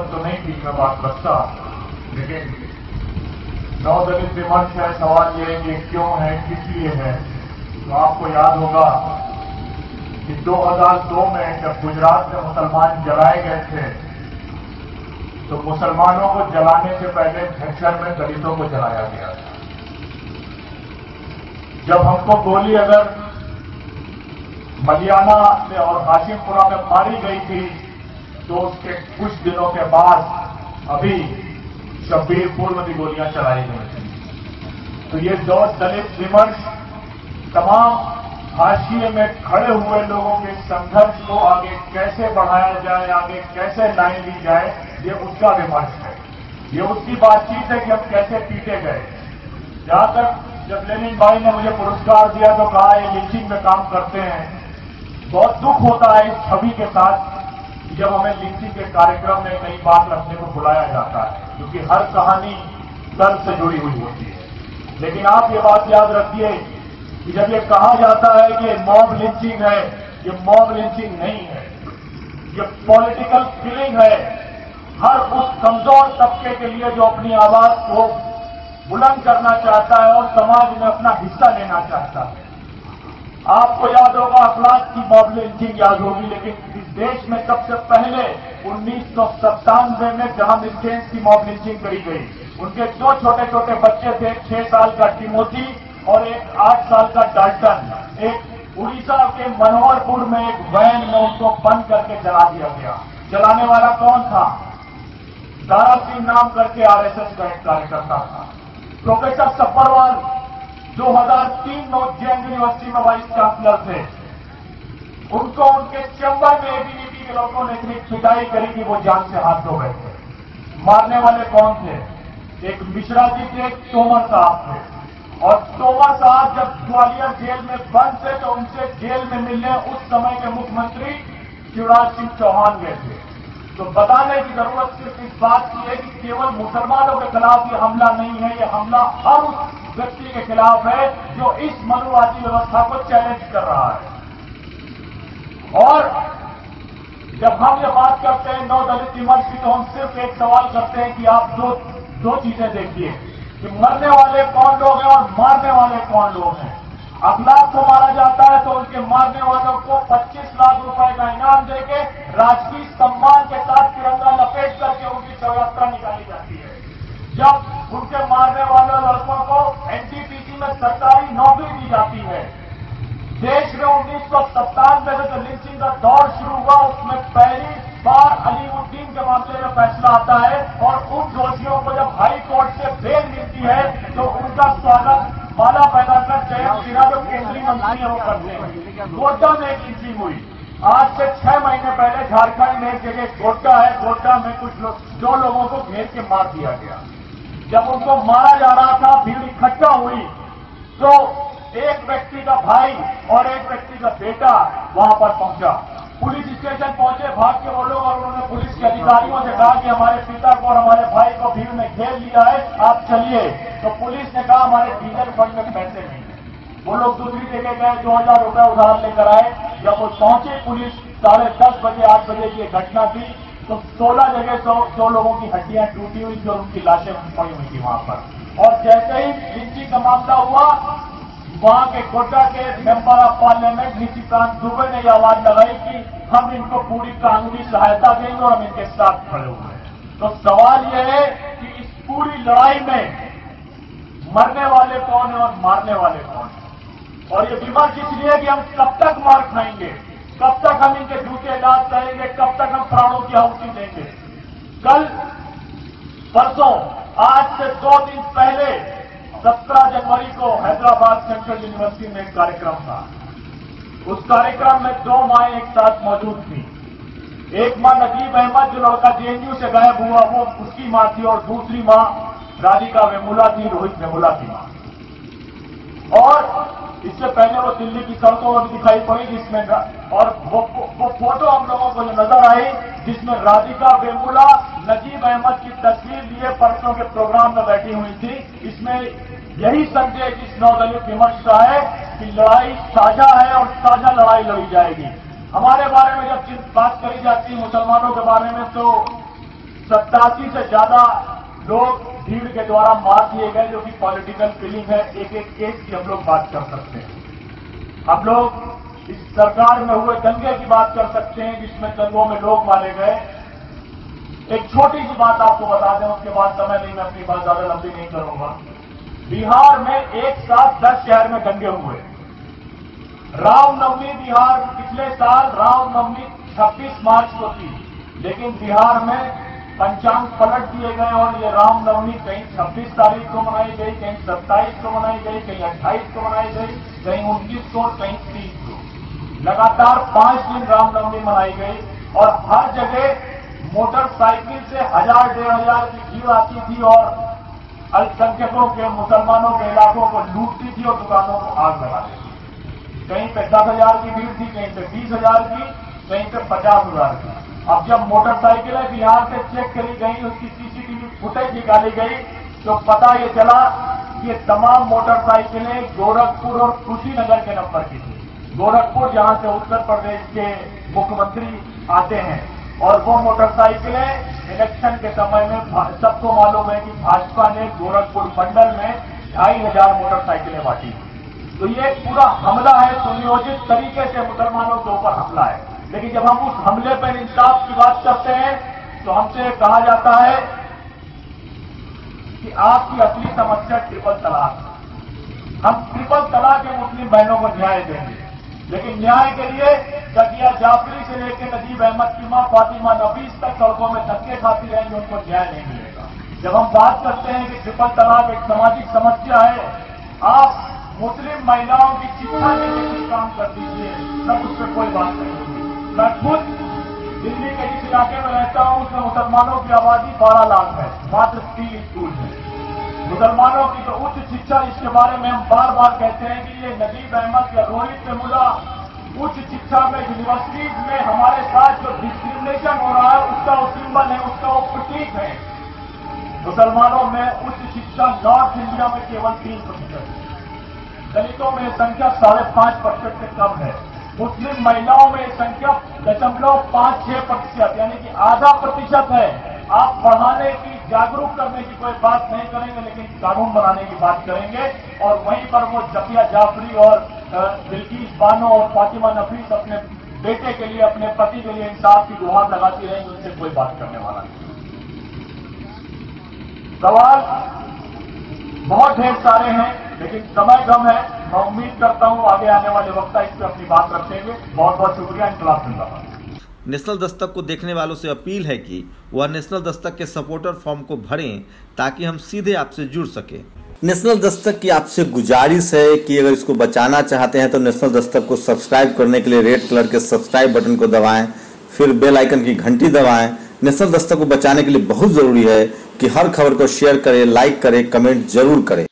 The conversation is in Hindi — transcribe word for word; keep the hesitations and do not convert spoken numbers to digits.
तक तो नहीं थी मैं बात रखता, लेकिन नौ दलित विमर्श है, सवाल ये है कि क्यों है, किस लिए है। तो आपको याद होगा कि दो हज़ार दो में जब गुजरात में मुसलमान जलाए गए थे, तो मुसलमानों को जलाने से पहले झज्जर में दलितों को जलाया गया था। जब हमको गोली अगर मलियाना में और हाशिमपुरा में मारी गई थी, तो उसके कुछ दिनों के बाद अभी शब्बीरपुर में भी गोलियां चलाई गई थी। तो ये दो दलित विमर्श तमाम हाशिए में खड़े हुए लोगों के संघर्ष को आगे कैसे बढ़ाया जाए, आगे कैसे लाइन ली जाए, ये उसका विमर्श है। ये उसकी बातचीत है कि हम कैसे पीटे गए। जहां तक जब लेनिन भाई ने मुझे पुरस्कार दिया तो कहा ये लिंचिंग में काम करते हैं। बहुत दुख होता है इस छवि के साथ जब हमें लिंचिंग के कार्यक्रम में नई बात रखने को बुलाया जाता है, क्योंकि हर कहानी दर्द से जुड़ी हुई होती है। लेकिन आप ये बात याद रखिए कि जब ये कहा जाता है कि मॉब लिंचिंग है, ये मॉब लिंचिंग नहीं है, ये पॉलिटिकल किलिंग है हर उस कमजोर तबके के लिए जो अपनी आवाज को बुलंद करना चाहता है और समाज में अपना हिस्सा लेना चाहता है। आपको याद होगा अखलाक की मॉब लिंचिंग याद होगी, लेकिन इस देश में सबसे पहले उन्नीस सौ सत्तानवे में जहां मिल्खेंस की मॉब लिंचिंग करी गई, उनके दो छोटे छोटे बच्चे थे, छह साल का टिमोथी और एक आठ साल का डाल्टन। एक उड़ीसा के मनोहरपुर में एक वैन में उनको बंद करके जला दिया गया। जलाने वाला कौन था? दारा सिंह नाम करके आरएसएस का एक कार्यकर्ता था। प्रोफेसर सब्बरवाल दो हज़ार तीन में जैन यूनिवर्सिटी में वाइस चांसलर थे, उनको उनके चैम्बर में एबीवीपी के लोगों ने इतनी पिटाई करी कि वो जान से हाथ धो गए थे। मारने वाले कौन थे? एक मिश्रा जी थे, एक तोमर साहब थे। और तोमर साहब जब ग्वालियर जेल में बंद थे तो उनसे जेल में मिलने उस समय के मुख्यमंत्री शिवराज सिंह चौहान गए थे। तो बताने की जरूरत सिर्फ इस बात की है कि केवल मुसलमानों के खिलाफ ये हमला नहीं है, ये हमला हर उस व्यक्ति के खिलाफ है जो इस मनुवादी व्यवस्था को चैलेंज कर रहा है। और जब हम ये बात करते हैं नौ दलित विमर्श की, तो हम सिर्फ एक सवाल करते हैं कि आप दो दो चीजें देखिए कि मरने वाले कौन लोग हैं और मारने वाले कौन लोग हैं। अखलाक को मारा जाता है तो उनके मारने वालों को पच्चीस लाख रुपए का इनाम देके राजकीय सम्मान के साथ तिरंगा लपेट करके उनकी शव यात्रा निकाली जाती है। जब उनके मारने वाले लड़कों को एनटीपीसी में सरकारी नौकरी दी जाती है। देश में उन्नीस सौ सत्तानवे में जो लिंचिंग का दौर शुरू हुआ, उसमें पहली बार अलीउद्दीन के मामले में फैसला आता है और उन दोषियों को जब हाई कोर्ट से बेल मिलती है तो उनका स्वागत माला पहनाकर जयंत सिन्हा जो केंद्रीय मंत्री है वो करते हैं। गोड्डा में एक लिंचिंग हुई। आज से छह महीने पहले झारखंड में एक जगह गोड्डा है, गोड्डा में कुछ लोग दो लोगों को घेर के मार दिया गया। जब उनको मारा जा रहा था, भीड़ इकट्ठा हुई तो एक व्यक्ति का भाई और एक व्यक्ति का बेटा वहां पर पहुंचा। पुलिस स्टेशन पहुंचे भाग के वो लोग और उन्होंने पुलिस के अधिकारियों से कहा कि हमारे पिता को और हमारे भाई को भीड़ ने घेर लिया है, आप चलिए। तो पुलिस ने कहा हमारे डीजल फंड में पैसे नहीं है। वो लोग दूसरी जगह गए, दो हजार रुपये उधार लेकर आए। जब वो पहुंचे पुलिस साढ़े दस बजे आठ बजे की घटना थी, तो सोलह जगह सौ सौ लोगों की हड्डियां टूटी हुई थी और उनकी लाशें पड़ी हुई थी वहां पर। और जैसे ही लिंचिंग का मामला हुआ, वहां के गोड्डा के member of parliament Nishikant Dubey ने यह आवाज लगाई कि हम इनको पूरी कानूनी सहायता देंगे और हम इनके साथ खड़े हुए हैं। तो सवाल यह है कि इस पूरी लड़ाई में मरने वाले कौन है और मारने वाले कौन है। और ये विमर्श इसलिए कि हम कब तक मार खाएंगे, कब तक हम इनके जूते दांत करेंगे, कब तक हम प्राणों की आहुति देंगे। कल परसों आज से दो दिन पहले सत्रह जनवरी को हैदराबाद सेंट्रल यूनिवर्सिटी में एक कार्यक्रम था। उस कार्यक्रम में दो माएं एक साथ मौजूद थी। एक मां नजीब अहमद जो लड़का जेएनयू से गायब हुआ, वो उसकी मां थी, और दूसरी मां राधिका वेमुला थी, रोहित वेमुला की मां। और इससे पहले वो दिल्ली की सड़कों में दिखाई पड़ी, जिसमें और वो, वो फोटो हम लोगों को जो नजर आई जिसमें राधिका वेमुला नजीब अहमद की तस्वीर लिए परसों के प्रोग्राम में बैठी हुई थी। इसमें यही संदेश इस नवदलित विमर्श का है कि लड़ाई साझा है और साझा लड़ाई लड़ी जाएगी। हमारे बारे में जब बात करी जाती है मुसलमानों के बारे में, तो सत्तासी से ज्यादा लोग भीड़ के द्वारा मार दिए गए, जो कि पॉलिटिकल किलिंग है। एक एक केस की हम लोग बात कर सकते हैं। हम लोग इस सरकार में हुए दंगे की बात कर सकते हैं, जिसमें दंगों में लोग मारे गए। एक छोटी सी बात आपको बता दें, उसके बाद समय नहीं, मैं अपनी बात ज्यादा लंबी नहीं करूंगा। बिहार में एक साथ दस शहर में दंगे हुए। रामनवमी बिहार पिछले साल रामनवमी छब्बीस मार्च को थी, लेकिन बिहार में पंचांग पलट दिए गए और ये रामनवमी कहीं छब्बीस तारीख को मनाई गई, कहीं सत्ताईस को मनाई गई, कहीं अट्ठाईस को मनाई गई, कहीं उनतीस को, कहीं तीस को। लगातार पांच दिन रामनवमी मनाई गई और हर जगह मोटरसाइकिल से हजार डेढ़ हजार की भीड़ आती थी और अल्पसंख्यकों के, मुसलमानों के इलाकों को लूटती थी और दुकानों को आग लगा देती थी। कहीं पे दस हजार की भीड़ थी, कहीं पे बीस हजार की, कहीं पे पचास हजार की। अब जब मोटरसाइकिलें बिहार से चेक करी गई, उसकी सीसीटीवी फुटेज निकाली गई, तो पता ये चला कि ये तमाम मोटरसाइकिलें गोरखपुर और कुशीनगर के नंबर की थी। गोरखपुर जहां से उत्तर प्रदेश के मुख्यमंत्री आते हैं, और वो मोटरसाइकिलें इलेक्शन के समय में सबको मालूम है कि भाजपा ने गोरखपुर मंडल में ढाई हजार मोटरसाइकिलें बांटी। तो ये एक पूरा हमला है, सुनियोजित तरीके से मुसलमानों के ऊपर हमला है। लेकिन जब हम उस हमले पर इंसाफ की बात करते हैं, तो हमसे कहा जाता है कि आपकी असली समस्या ट्रिपल तलाक। हम ट्रिपल तलाक के मुस्लिम बहनों को न्याय देंगे, लेकिन न्याय के लिए जकिया जाफरी से लेकर नजीब अहमद की मां फातिमा नफीस तक सड़कों में धक्के खाती रहेंगे, उनको न्याय नहीं मिलेगा। जब हम बात करते हैं कि ट्रिपल तलाक एक सामाजिक समस्या है, आप मुस्लिम महिलाओं की शिक्षा के लिए कुछ काम कर दीजिए, तब उस पर कोई बात नहीं होगी। मैं खुद दिल्ली के जिस इलाके में रहता हूं, उसमें मुसलमानों की आबादी बारह लाख है, मात्र तीन स्कूल है। मुसलमानों की तो उच्च शिक्षा, इसके बारे में हम बार बार कहते हैं कि ये नजीब अहमद या रोहित मुल्ला उच्च शिक्षा में यूनिवर्सिटीज में हमारे साथ जो डिस्क्रिमिनेशन हो रहा है, उसका वो सिंबल है, उसका वो प्रतीक है। मुसलमानों में उच्च शिक्षा नॉर्थ इंडिया में केवल तीन प्रतिशत है, दलितों में संख्या साढ़े पांच प्रतिशत से कम है, मुस्लिम महिलाओं में संख्या दशमलव पांच छह प्रतिशत यानी कि आधा प्रतिशत है। आप पढ़ाने की, जागरूक करने की कोई बात नहीं करेंगे, लेकिन कानून बनाने की बात करेंगे। और वहीं पर वो जकिया जाफरी और बिल्किस बानो और फातिमा नफीस अपने बेटे के लिए, अपने पति के लिए इंसाफ की गुहार लगाती रहेंगे, उनसे कोई बात करने वाला नहीं। सवाल बहुत ढेर सारे हैं, लेकिन समय कम है। मैं उम्मीद करता हूं आगे आने वाले वक्त इस पर अपनी बात रखेंगे। बहुत बहुत शुक्रिया। इंकलाब जिंदाबाद। नेशनल दस्तक को देखने वालों से अपील है कि वह नेशनल दस्तक के सपोर्टर फॉर्म को भरें, ताकि हम सीधे आपसे जुड़ सके। नेशनल दस्तक की आपसे गुजारिश है कि अगर इसको बचाना चाहते हैं तो नेशनल दस्तक को सब्सक्राइब करने के लिए रेड कलर के सब्सक्राइब बटन को दबाएं, फिर बेल आइकन की घंटी दबाएं। नेशनल दस्तक को बचाने के लिए बहुत जरूरी है कि हर खबर को शेयर करें, लाइक करें, कमेंट जरूर करें।